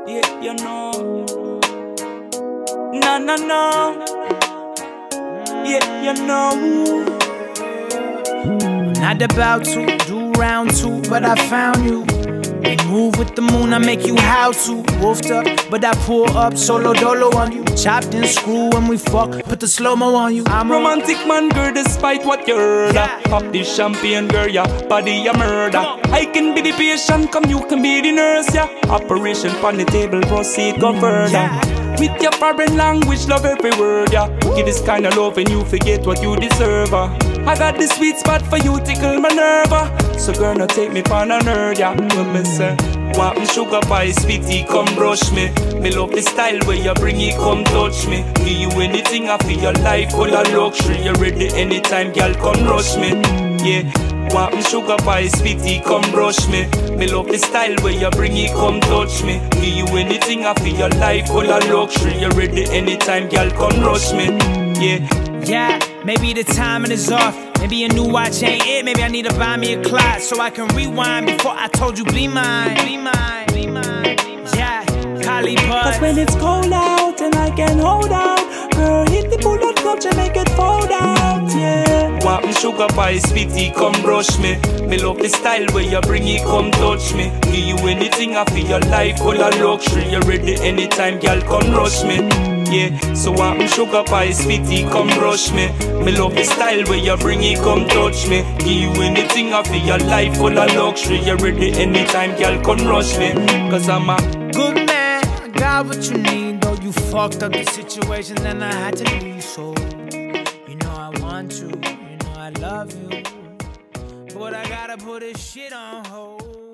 Yeah, you know. No, no, no. Yeah, you know. Not about to do round two, but I found you. We move with the moon, I make you how to. Wolfed up, but I pull up solo dolo on you. Chopped and screw when we fuck, put the slow-mo on you. I'm romantic man, girl, despite what you heard. Pop this champagne, girl, yeah, body a murder. I can be the patient, come you can be the nurse, yeah. Operation on the table, proceed, go further. With your foreign language, love every word, yeah. Give this kind of love and you forget what you deserve, I got the sweet spot for you, tickle my nerve, so girl, now take me for a nerd, yeah. When me say, want me sugar pie, sweetie, come brush me. Me love the style where you bring it, come touch me. Give you anything, I feel your life full of luxury. You ready anytime, girl, come rush me. Yeah, want me sugar pie, sweetie, come brush me. Me love the style where you bring it, come touch me. Give you anything, I feel your life full of luxury. You ready anytime, girl, come rush me. Yeah, maybe the timing is off. Maybe a new watch ain't it. Maybe I need to buy me a clock so I can rewind before I told you be mine. Be mine, be mine, be mine. Yeah, Collie Bud. Cause when it's cold out and I can hold out, girl, hit the bullet clutch and make it fold out, yeah. Want me sugar pie, sweetie, come brush me. Me love the style where you bring it, come touch me. Give you anything, I feel your life full of luxury. You ready anytime, girl, come rush me. Yeah, so want me sugar pie, sweetie, come brush me. Me love the style where you bring it, come touch me. Give you anything, I feel your life full of luxury. You ready anytime, girl, come rush me. Cause I'm a good man, I got what you need. Though you fucked up the situation and I had to leave. So, you know I want you, you know I love you, but I gotta put this shit on hold.